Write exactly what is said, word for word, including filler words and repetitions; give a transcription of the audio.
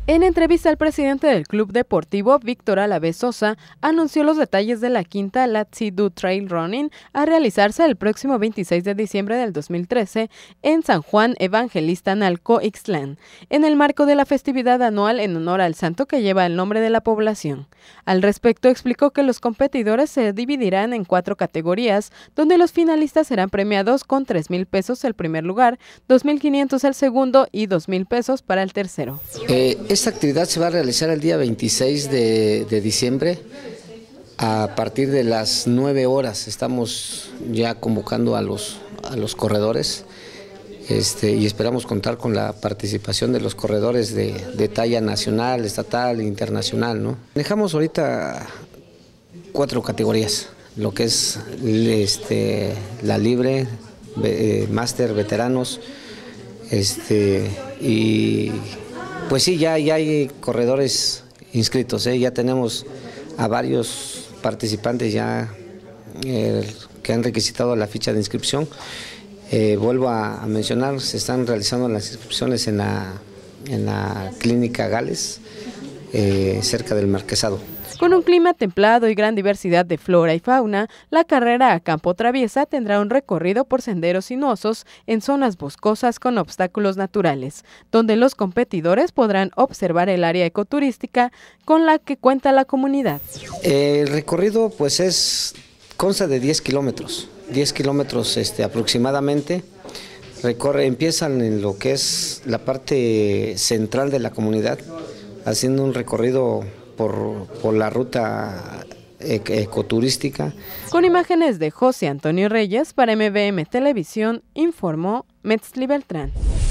En entrevista, el presidente del Club Deportivo, Víctor Alavés Sosa, anunció los detalles de la quinta Lazzi-Du Trail Running a realizarse el próximo veintiséis de diciembre del dos mil trece en San Juan Evangelista Nalco Ixtlán, en el marco de la festividad anual en honor al santo que lleva el nombre de la población. Al respecto, explicó que los competidores se dividirán en cuatro categorías, donde los finalistas serán premiados con tres mil pesos el primer lugar, dos mil quinientos el segundo y dos mil pesos para el tercero. Eh, Esta actividad se va a realizar el día veintiséis de, de diciembre a partir de las nueve horas. Estamos ya convocando a los, a los corredores este, y esperamos contar con la participación de los corredores de, de talla nacional, estatal e internacional, ¿no? Dejamos ahorita cuatro categorías, lo que es este, la libre, eh, máster, veteranos este, y... Pues sí, ya, ya hay corredores inscritos, ¿eh? Ya tenemos a varios participantes ya eh, que han requisitado la ficha de inscripción. Eh, vuelvo a, a mencionar, se están realizando las inscripciones en la, en la clínica Gales, eh, cerca del Marquesado. Con un clima templado y gran diversidad de flora y fauna, la carrera a campo traviesa tendrá un recorrido por senderos sinuosos en zonas boscosas con obstáculos naturales, donde los competidores podrán observar el área ecoturística con la que cuenta la comunidad. El recorrido pues es consta de diez kilómetros, diez kilómetros este, aproximadamente. Recorre, empiezan en lo que es la parte central de la comunidad, haciendo un recorrido Por, por la ruta ecoturística. Con imágenes de José Antonio Reyes, para M V M Televisión, informó Metzli Beltrán.